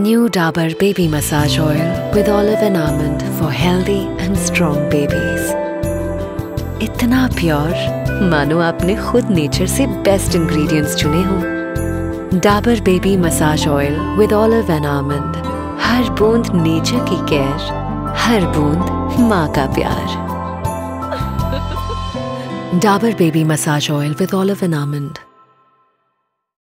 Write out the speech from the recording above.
New Dabur Baby Massage Oil with olive and almond for healthy and strong babies. इतना pure मानो आपने खुद nature से best ingredients चुने हो। Dabur baby massage oil with olive and almond, हर बूंद नेचर की केयर, हर बूंद माँ का प्यार। Dabur baby massage oil with olive and almond.